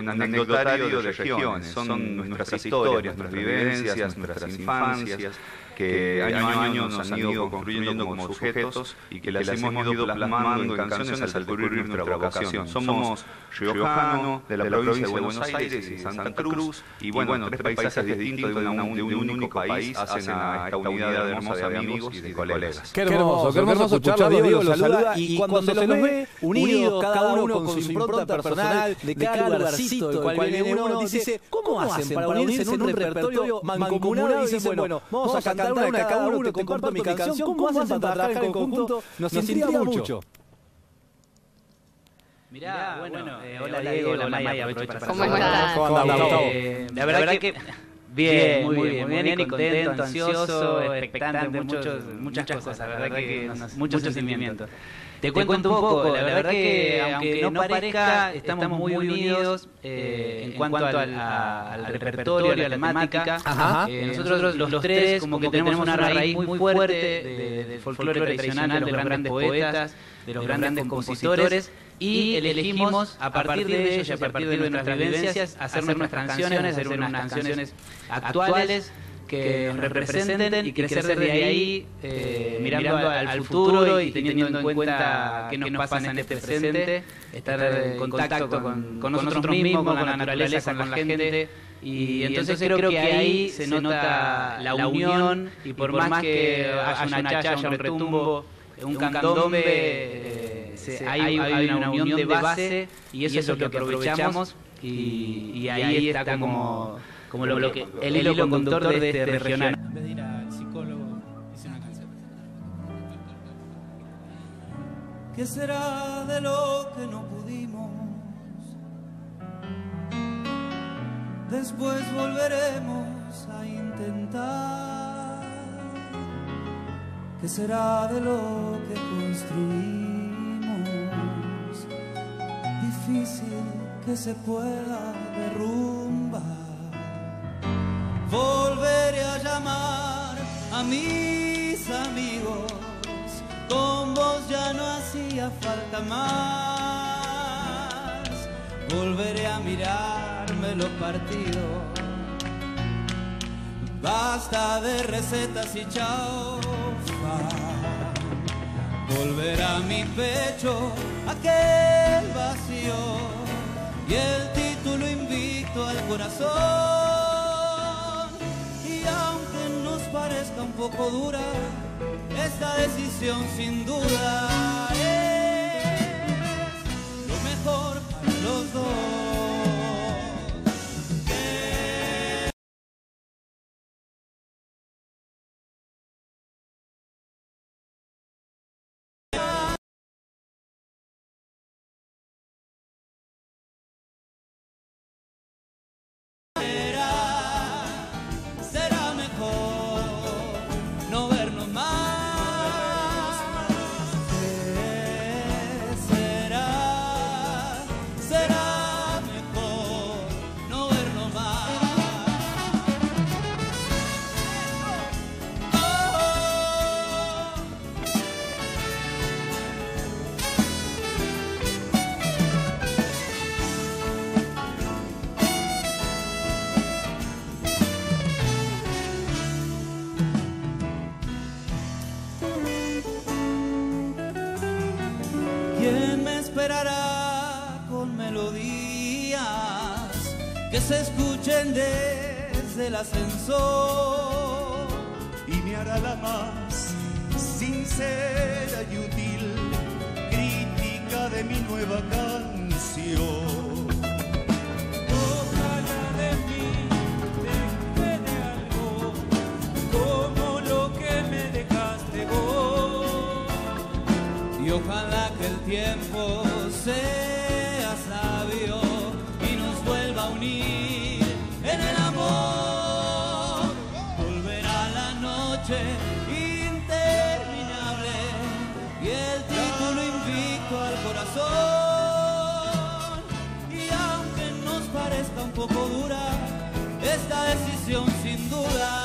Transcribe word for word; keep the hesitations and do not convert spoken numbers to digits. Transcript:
un anecdotario de regiones, son nuestras historias, nuestras vivencias, nuestras infancias, que año a año nos han ido construyendo como sujetos y que las hemos ido plasmando en canciones al descubrir nuestra vocación. Somos riojanos de la provincia de Buenos Aires y Santa Cruz, y bueno, tres países distintos de, una, de un único país hacen a esta unidad hermosa de amigos y de colegas. Qué hermoso, qué hermoso escucharlo. Diego los saluda y cuando se los ve unidos, cada uno con su impronta personal, de cada lugarcito del cual viene uno, dice, ¿cómo hacen para unirse en un repertorio mancomunado? Y dicen, bueno, vamos a cantar una de cada uno, te comparto mi canción, ¿cómo hacen para trabajar en conjunto? Nos intriga mucho. Mirá, bueno, eh, hola Diego, hola Maya, aprovecho para ¿Cómo estás? ¿Cómo andás, Gustavo? La verdad que bien, muy bien, muy bien y contento, ansioso, expectante, muchos, muchas cosas, la verdad que muchos sentimientos. Te cuento un poco, la verdad que aunque no parezca, estamos muy unidos eh, en cuanto al, a, al repertorio, a la temática. Eh, nosotros los tres como que tenemos una raíz muy fuerte de, del folclore tradicional, de los grandes poetas, de los grandes compositores, y elegimos a partir de ellos, a partir de nuestras vivencias, hacer nuestras canciones, hacer unas canciones actuales que nos representen y crecer desde ahí, eh, mirando al futuro y teniendo en cuenta qué nos pasa en este presente, estar en contacto con, con nosotros mismos, con la naturaleza, con la gente. Y entonces creo que ahí se nota la unión, y por más que haya una chaya, un retumbo, un candombe, eh, se, hay, hay una unión de base, y eso es lo que aprovechamos, y, y ahí está como... como lo, lo que, el hilo conductor de este regional. En vez de ir al psicólogo, hice una canción. ¿Qué será de lo que no pudimos? Después volveremos a intentar. ¿Qué será de lo que construimos? Difícil que se pueda derrumbar. Volveré a llamar a mis amigos, con vos ya no hacía falta más. Volveré a mirarme los partidos, basta de recetas y chaufa. Volverá a mi pecho aquel vacío y el título invicto al corazón. Parezca un poco dura, esta decisión sin duda es lo mejor para los dos. ¿Quién me esperará con melodías que se escuchen desde el ascensor? Y me hará la más sincera y útil crítica de mi nueva canción. Ojalá de mí te quede algo como lo que me dejaste vos, y ojalá que el tiempo sea sabio y nos vuelva a unir en el amor. Volverá la noche interminable y el título invicto al corazón. Y aunque nos parezca un poco dura, esta decisión sin duda